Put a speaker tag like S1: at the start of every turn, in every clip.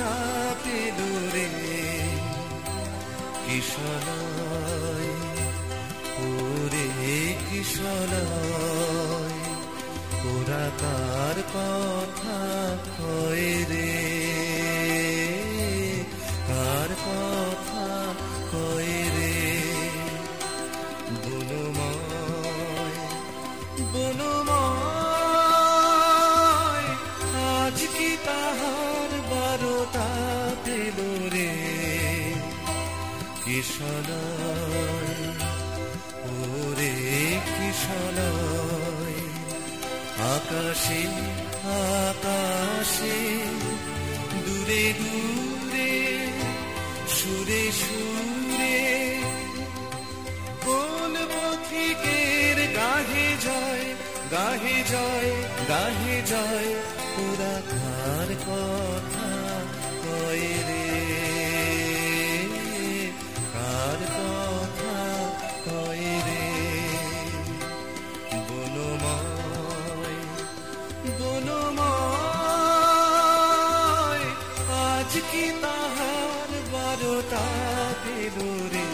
S1: পেল রে কিশলয়, ওরে কিশলয়, ওরা কার কথা কয় রে, কার কথা কয় রে। বনময় বনময় আজ কি তাহার বারতা পেল রে কিশলয়, ওরে কিশলয়। আকাশে আকাশে দূরে দূরে সুরে সুরে কোন পথিকের গাহে যায়, গাহে যায়, গাহে যায়, ওরা কার কথা কয় রে, কার কথা কয় রে। বনময় বনময় আজ কি তাহার বারতা পেল রে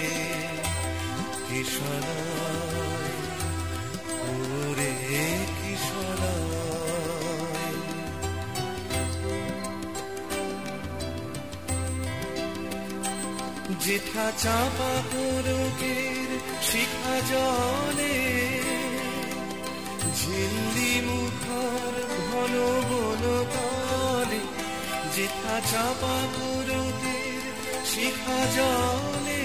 S1: কিশলয়, ওরে কিশলয়। যেথা চাপা পুরকের শিখা জলে ঝিল্লি মুখর ঘন বন তলে, যেথা চাপা পুরকের শিখা জলে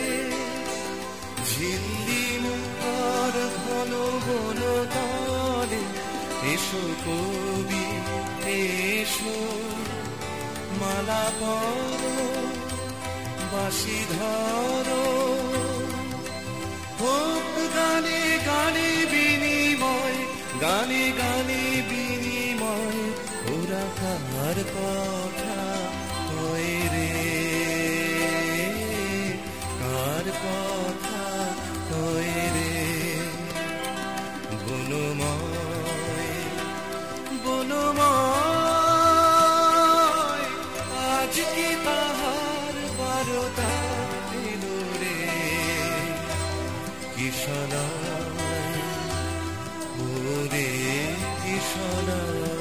S1: ঝিল্লি মুখর ঘন বন তলে। এসো কবি এসো মালা পরো বাঁশি ধরো, হোক গানে গানে বিনিময়, গানে গানে বিনিময়, ওরা কার কথা কয় রে, কার কথা কয় রে। বনময় বনময় আজ কি তাহার বারতা পেল রে কিশলয়, ওরে কিশলয়।